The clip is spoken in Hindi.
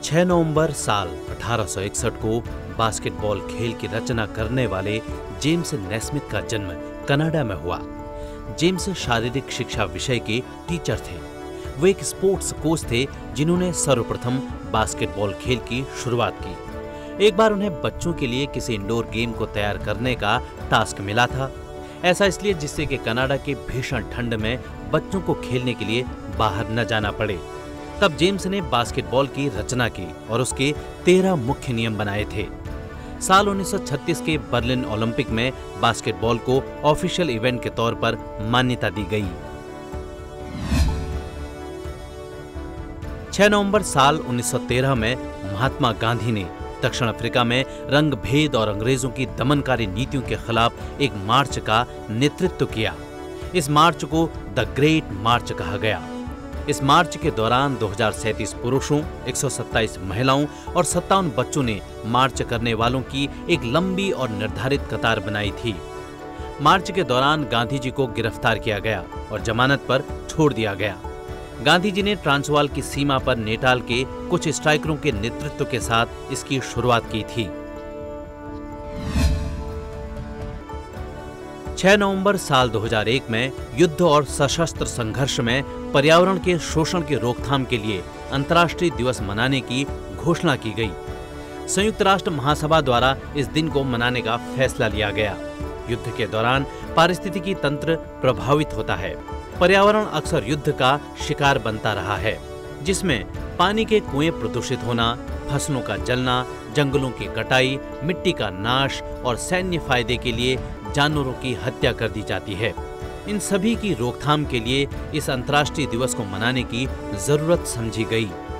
6 नवंबर साल 1861 को बास्केटबॉल खेल की रचना करने वाले जेम्स नैस्मिथ का जन्म कनाडा में हुआ। जेम्स शारीरिक शिक्षा विषय के टीचर थे। वे एक स्पोर्ट्स कोच थे जिन्होंने सर्वप्रथम बास्केटबॉल खेल की शुरुआत की। एक बार उन्हें बच्चों के लिए किसी इंडोर गेम को तैयार करने का टास्क मिला था। ऐसा इसलिए जिससे कि कनाडा के भीषण ठंड में बच्चों को खेलने के लिए बाहर न जाना पड़े। तब जेम्स ने बास्केटबॉल की रचना की और उसके 13 मुख्य नियम बनाए थे। साल 1936 के बर्लिन ओलंपिक में बास्केटबॉल को ऑफिशियल इवेंट के तौर पर मान्यता दी गई। 6 नवंबर साल 1913 में महात्मा गांधी ने दक्षिण अफ्रीका में रंग भेद और अंग्रेजों की दमनकारी नीतियों के खिलाफ एक मार्च का नेतृत्व किया। इस मार्च को द ग्रेट मार्च कहा गया। इस मार्च के दौरान 2037 पुरुषों, 127 महिलाओं और 57 बच्चों ने मार्च करने वालों की एक लंबी और निर्धारित कतार बनाई थी। मार्च के दौरान गांधी जी को गिरफ्तार किया गया और जमानत पर छोड़ दिया गया। गांधी जी ने ट्रांसवाल की सीमा पर नेटाल के कुछ स्ट्राइकरों के नेतृत्व के साथ इसकी शुरुआत की थी। 6 नवंबर साल 2001 में युद्ध और सशस्त्र संघर्ष में पर्यावरण के शोषण की रोकथाम के लिए अंतर्राष्ट्रीय दिवस मनाने की घोषणा की गई। संयुक्त राष्ट्र महासभा द्वारा इस दिन को मनाने का फैसला लिया गया। युद्ध के दौरान पारिस्थितिकी तंत्र प्रभावित होता है। पर्यावरण अक्सर युद्ध का शिकार बनता रहा है, जिसमें पानी के कुएं प्रदूषित होना, फसलों का जलना, जंगलों की कटाई, मिट्टी का नाश और सैन्य फायदे के लिए जानवरों की हत्या कर दी जाती है। इन सभी की रोकथाम के लिए इस अंतर्राष्ट्रीय दिवस को मनाने की जरूरत समझी गई।